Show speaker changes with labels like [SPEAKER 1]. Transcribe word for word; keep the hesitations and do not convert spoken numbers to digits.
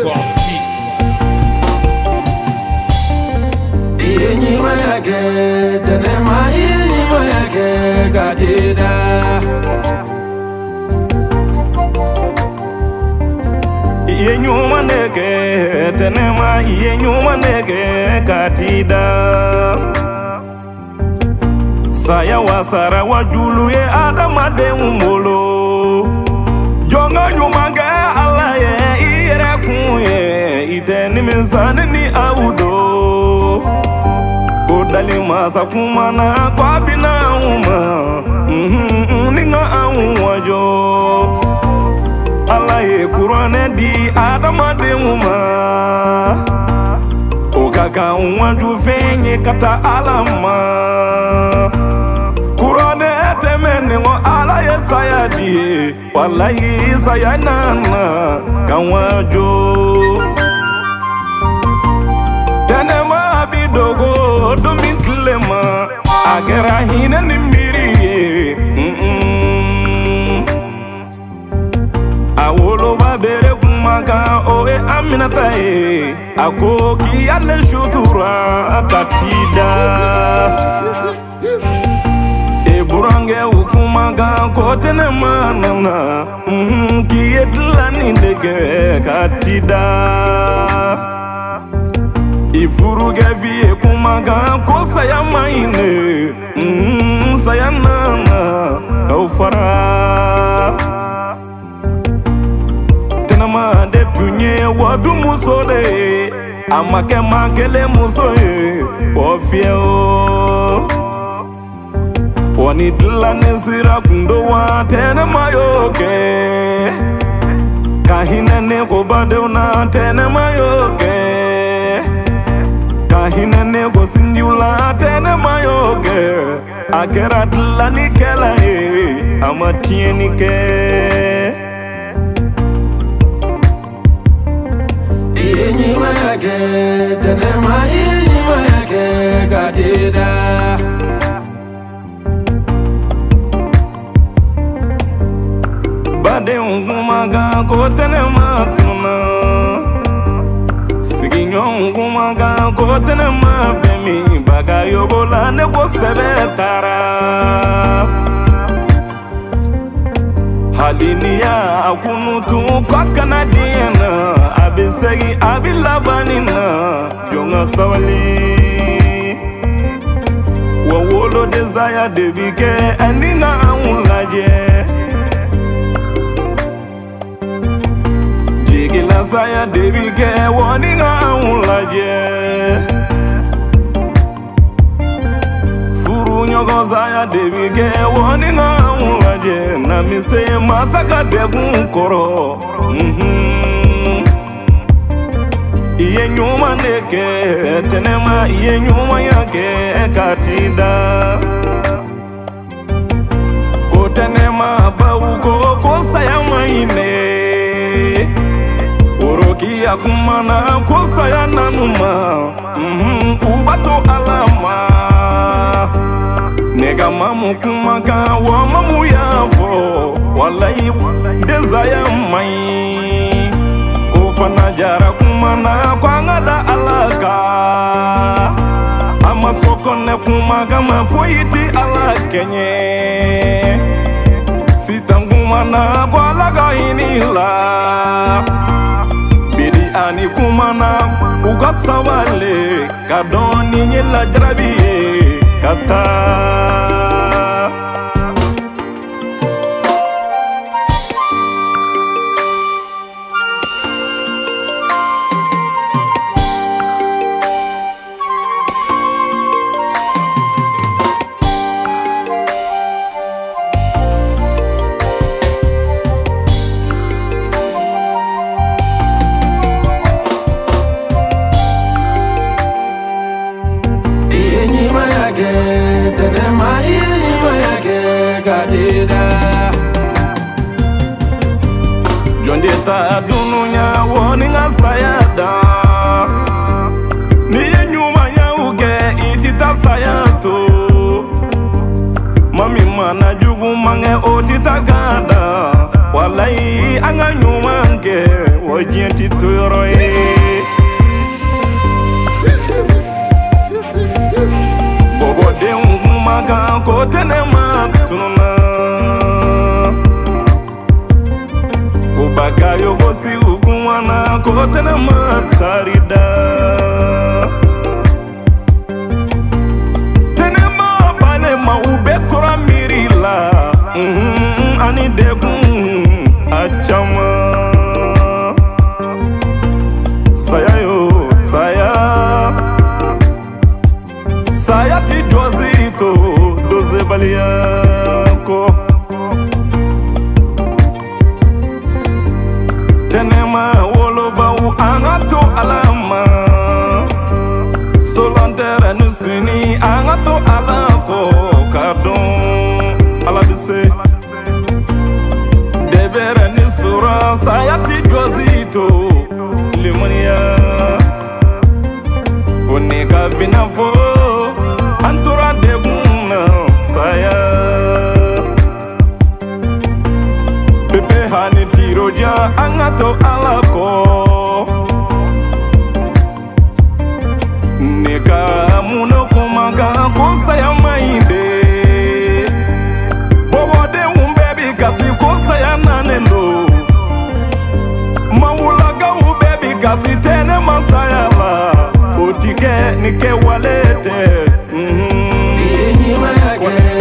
[SPEAKER 1] Yeni mayake, tenema yeni mayake katida.
[SPEAKER 2] Yeni maneke, tenema yeni maneke katida. Saya wasara wajulu ye adama de umolo. Jonga nyumage ala ye ire kunye iteni mizani ni audo. Kodali masa kumana kwa bina uma ninga auwajo. Ala ye kurane di adama de uma. Okaka uwaju fenye kata alama. Kurane temene ngo ala ye saya die. Wallahi saya nana kawajo. Tenema bidogo domin klema agera hina ni miriye awolo babere kumaka oe aminata e ako ki alle shutura katida e burange ukumaka ko tenema nana ki edlani ndeke katida Ifuru gavi kumaga ko saya maine mm saya nana kaufara tenama de punye wadu musode amake makele musoe ofieo wani dlane sira kundo wa tenama yoke kahina ne ko badona tenama yoke Kahina nego sinjula tene mayoge Akera dlani kela e amatieni ke
[SPEAKER 1] Yeni mayake tene ma yeni mayake katida
[SPEAKER 2] Bade ungumaga ko tene matuna Siginyon kumaga kotene mabemi baga yogola nebo sebetara Halinia akunutu kwa kanadiena abisegi abilabanina jonga sawali Wawolo desire debike enina aulaje Gila saya debike waninga aulaje Furu nyogo saya debike waninga aulaje Na mise masaka degun koro Iye nyuma neke tenema iye nyuma yake katida Ko tenema bauko ko saya maine Oroki akumana kusaya nanuma mm -hmm, ubato alama Nega mamu kumaka wa mamu yafo Wallahi desaya mai Kufana jara kumana kwa ngada alaka Ama sokone kumaka mafuiti alakenye Sitangumana kwa laga inila Ani kumana ugasawale kadoni nyela jarabiye kata
[SPEAKER 1] tenema yeni mayake katida
[SPEAKER 2] Jondeta dununya woninga sayada Niye nyuma ya uge itita sayato Mami mana jugu mange otita gada Walai anga nyuma nge dienti to yoro ye bobo de maga ko tenema tununa ko baga yo bosi ugwana ko tenema tarida tenema bale ma ube kora mirila mm ani degun achama saya yo saya saya ti dozito doze baliako tenema woloba u angato alama solantera nusini angato alako kadon alabise debere ni sura saya ti dozito limonia oneka vinafo antura deguna saya bebe hani tiroja angato alako neka muno kumaga kusaya mainde bobo de umbebi kasi kusaya nanendo mawulaga ubebi kasi tene masaya la otike nike walete mm-hmm.